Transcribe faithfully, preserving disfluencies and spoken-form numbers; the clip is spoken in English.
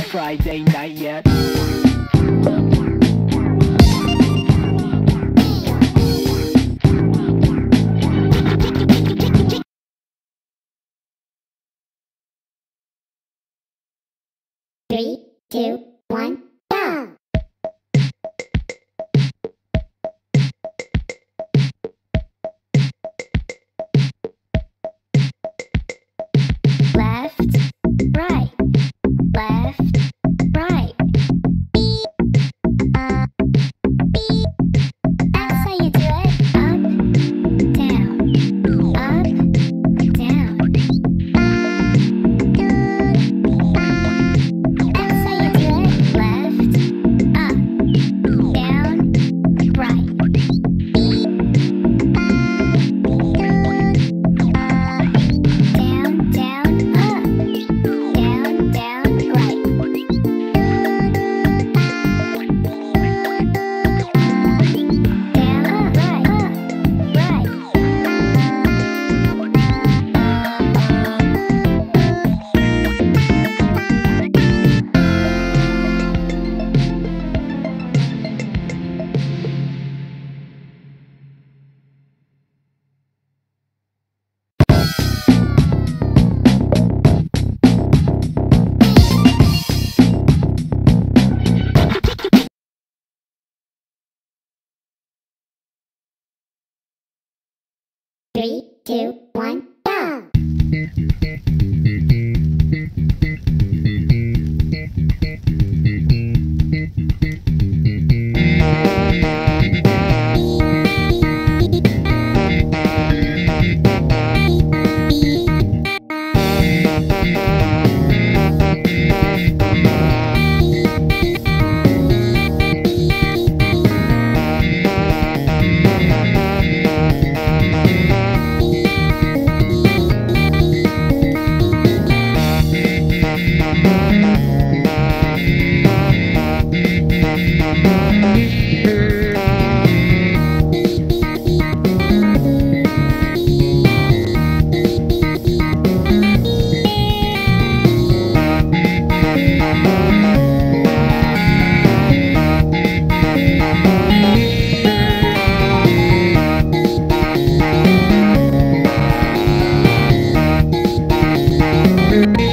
Friday night yet. Three, two, one, go! Left, right, left, right. Uh, that's how you do it. Up, down, up, down. That's how you do it. Left, up, down, right. Down, down, up. Down, down, right. Down, up, right, up, right. Three, two, one, go! Thank you.